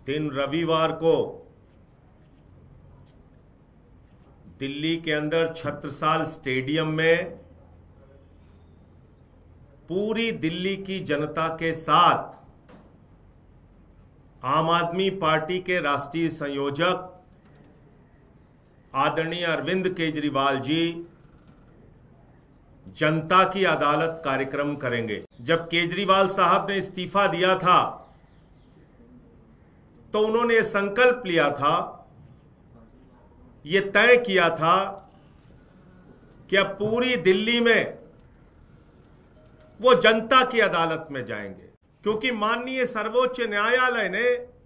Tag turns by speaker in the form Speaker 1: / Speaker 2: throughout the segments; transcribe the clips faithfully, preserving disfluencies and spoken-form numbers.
Speaker 1: दिन रविवार को दिल्ली के अंदर छत्रसाल स्टेडियम में पूरी दिल्ली की जनता के साथ आम आदमी पार्टी के राष्ट्रीय संयोजक आदरणीय अरविंद केजरीवाल जी जनता की अदालत कार्यक्रम करेंगे। जब केजरीवाल साहब ने इस्तीफा दिया था तो उन्होंने ये संकल्प लिया था, ये तय किया था कि अब पूरी दिल्ली में वो जनता की अदालत में जाएंगे, क्योंकि माननीय सर्वोच्च न्यायालय ने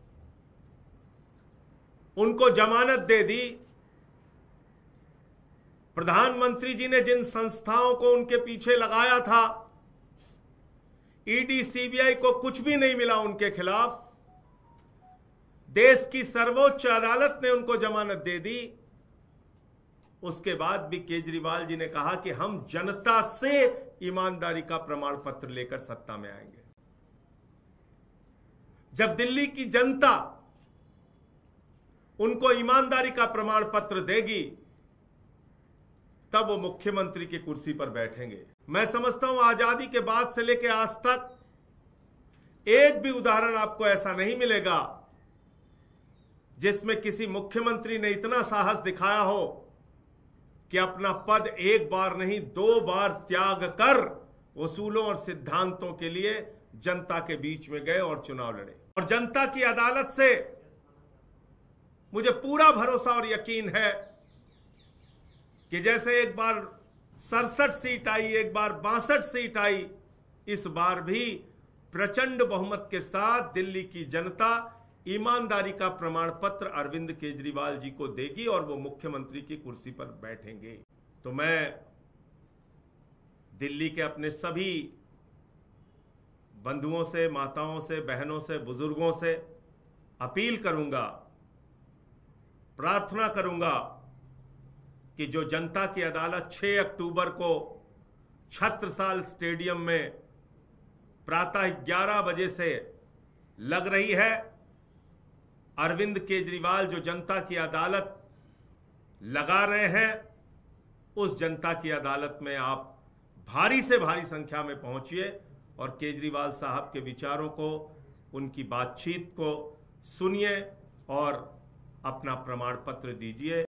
Speaker 1: उनको जमानत दे दी। प्रधानमंत्री जी ने जिन संस्थाओं को उनके पीछे लगाया था, ईडी सीबीआई को कुछ भी नहीं मिला उनके खिलाफ। देश की सर्वोच्च अदालत ने उनको जमानत दे दी। उसके बाद भी केजरीवाल जी ने कहा कि हम जनता से ईमानदारी का प्रमाण पत्र लेकर सत्ता में आएंगे। जब दिल्ली की जनता उनको ईमानदारी का प्रमाण पत्र देगी तब वो मुख्यमंत्री की कुर्सी पर बैठेंगे। मैं समझता हूं आजादी के बाद से लेकर आज तक एक भी उदाहरण आपको ऐसा नहीं मिलेगा जिसमें किसी मुख्यमंत्री ने इतना साहस दिखाया हो कि अपना पद एक बार नहीं दो बार त्याग कर उसूलों और सिद्धांतों के लिए जनता के बीच में गए और चुनाव लड़े। और जनता की अदालत से मुझे पूरा भरोसा और यकीन है कि जैसे एक बार सड़सठ सीट आई, एक बार बासठ सीट आई, इस बार भी प्रचंड बहुमत के साथ दिल्ली की जनता ईमानदारी का प्रमाण पत्र अरविंद केजरीवाल जी को देगी और वो मुख्यमंत्री की कुर्सी पर बैठेंगे। तो मैं दिल्ली के अपने सभी बंधुओं से, माताओं से, बहनों से, बुजुर्गों से अपील करूंगा, प्रार्थना करूंगा कि जो जनता की अदालत छह अक्टूबर को छत्रसाल स्टेडियम में प्रातः ग्यारह बजे से लग रही है, अरविंद केजरीवाल जो जनता की अदालत लगा रहे हैं, उस जनता की अदालत में आप भारी से भारी संख्या में पहुंचिए और केजरीवाल साहब के विचारों को, उनकी बातचीत को सुनिए और अपना प्रमाण पत्र दीजिए।